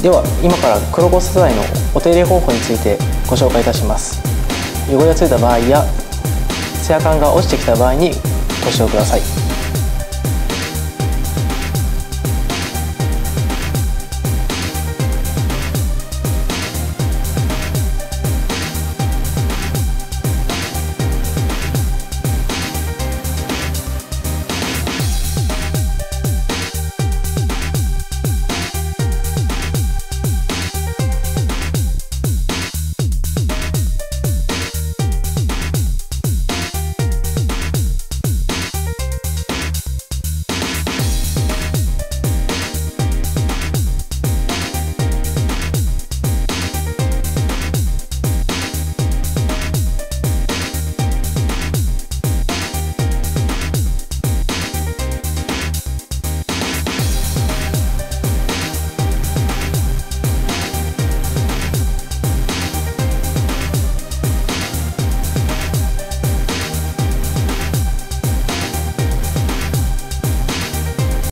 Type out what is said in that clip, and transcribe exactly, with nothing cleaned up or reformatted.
では今から黒ゴス素材のお手入れ方法についてご紹介いたします。汚れがついた場合やツヤ感が落ちてきた場合にご使用ください。